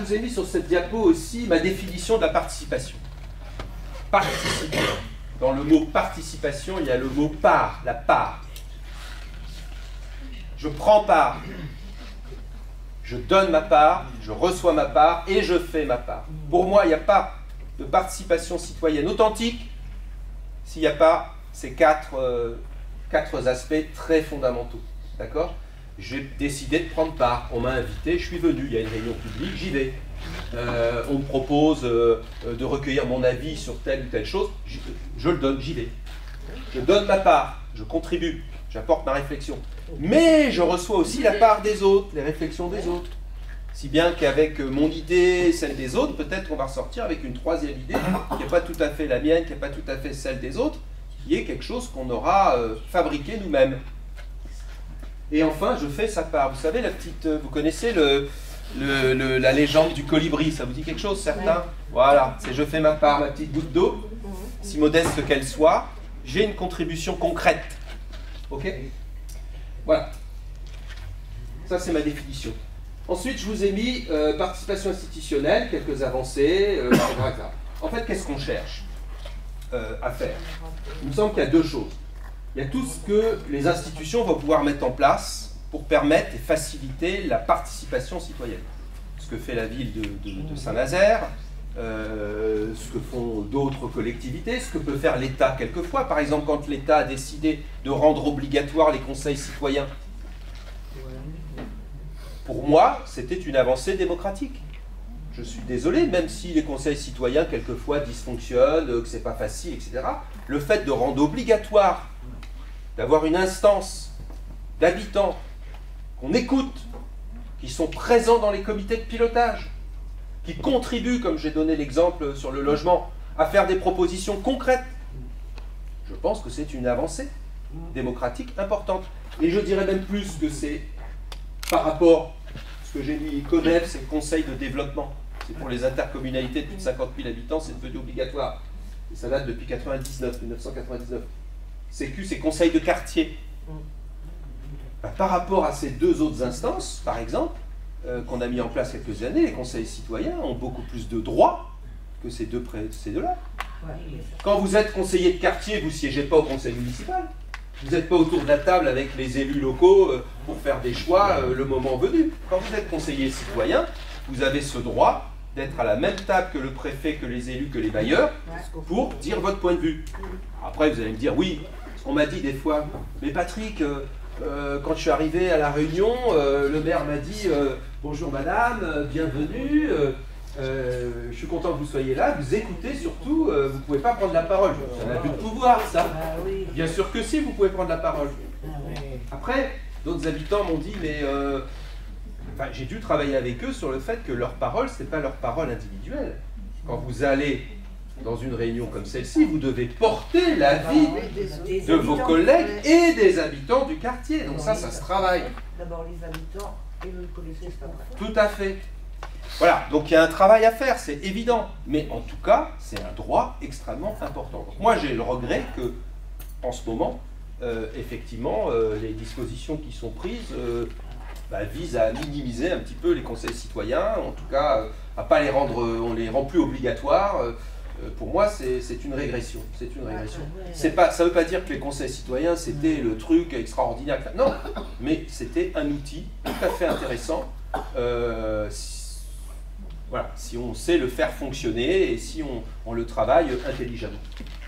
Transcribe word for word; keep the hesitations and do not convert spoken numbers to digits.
je vous ai mis sur cette diapo aussi ma définition de la participation. Participer. Dans le mot participation, il y a le mot part, la part. Je prends part. Je donne ma part, je reçois ma part et je fais ma part. Pour moi, il n'y a pas de participation citoyenne authentique s'il n'y a pas ces quatre, euh, quatre aspects très fondamentaux. D'accord? J'ai décidé de prendre part. On m'a invité, je suis venu. Il y a une réunion publique, j'y vais. Euh, on me propose euh, de recueillir mon avis sur telle ou telle chose. Je, je le donne, j'y vais. Je donne ma part, je contribue, j'apporte ma réflexion. Mais je reçois aussi la part des autres, les réflexions des autres. Si bien qu'avec mon idée, celle des autres, peut-être qu'on va ressortir avec une troisième idée qui n'est pas tout à fait la mienne, qui n'est pas tout à fait celle des autres, qui est quelque chose qu'on aura euh, fabriqué nous-mêmes. Et enfin, je fais sa part. Vous savez, la petite, vous connaissez le, le, le, la légende du colibri, ça vous dit quelque chose, certains? Voilà, c'est je fais ma part, ma petite goutte d'eau, si modeste qu'elle soit, j'ai une contribution concrète. Ok? Voilà. Ça, c'est ma définition. Ensuite, je vous ai mis euh, participation institutionnelle, quelques avancées, euh, et cetera. En fait, qu'est-ce qu'on cherche euh, à faire? Il me semble qu'il y a deux choses. Il y a tout ce que les institutions vont pouvoir mettre en place pour permettre et faciliter la participation citoyenne. Ce que fait la ville de, de, de Saint-Nazaire, euh, ce que font d'autres collectivités, ce que peut faire l'État quelquefois. Par exemple, quand l'État a décidé de rendre obligatoire les conseils citoyens, pour moi, c'était une avancée démocratique. Je suis désolé, même si les conseils citoyens quelquefois dysfonctionnent, que c'est pas facile, et cetera, le fait de rendre obligatoire, d'avoir une instance d'habitants qu'on écoute, qui sont présents dans les comités de pilotage, qui contribuent, comme j'ai donné l'exemple sur le logement, à faire des propositions concrètes, je pense que c'est une avancée démocratique importante. Et je dirais même plus que c'est par rapport à ce que j'ai mis CODEF, c'est le Conseil de développement. C'est pour les intercommunalités de plus de cinquante mille habitants, c'est devenu obligatoire. Et ça date depuis quatre-vingt-dix-neuf, mille neuf cent quatre-vingt-dix-neuf. C Q, c'est Conseil de quartier. Ben, par rapport à ces deux autres instances, par exemple, euh, qu'on a mis en place quelques années, les conseils citoyens ont beaucoup plus de droits que ces deux ces deux-là. Quand vous êtes conseiller de quartier, vous ne siégez pas au conseil municipal. Vous n'êtes pas autour de la table avec les élus locaux euh, pour faire des choix euh, le moment venu. Quand vous êtes conseiller citoyen, vous avez ce droit d'être à la même table que le préfet, que les élus, que les bailleurs, pour dire votre point de vue. Après, vous allez me dire, oui, on m'a dit des fois, mais Patrick, euh, euh, quand je suis arrivé à la réunion, euh, le maire m'a dit, euh, bonjour madame, euh, bienvenue, euh, euh, je suis content que vous soyez là, vous écoutez surtout, euh, vous ne pouvez pas prendre la parole. Ça n'a plus de pouvoir, ça. Bien sûr que si, vous pouvez prendre la parole. Après, d'autres habitants m'ont dit, mais euh, enfin, j'ai dû travailler avec eux sur le fait que leur parole, ce n'est pas leur parole individuelle. Quand vous allez dans une réunion comme celle-ci, vous devez porter l'avis de vos collègues et des habitants du quartier. Donc ça, ça se travaille. D'abord les habitants et le collectif après. Tout à fait. Voilà, donc il y a un travail à faire, c'est évident. Mais en tout cas, c'est un droit extrêmement important. Donc moi, j'ai le regret que, en ce moment, euh, effectivement, euh, les dispositions qui sont prises euh, bah, visent à minimiser un petit peu les conseils citoyens, en tout cas, euh, à pas les rendre, on les rend plus obligatoires. Euh, pour moi, c'est une régression. C'est une régression. C'est pas, ça ne veut pas dire que les conseils citoyens, c'était le truc extraordinaire. Non, mais c'était un outil tout à fait intéressant. Euh, si, voilà, si on sait le faire fonctionner et si on, on le travaille intelligemment.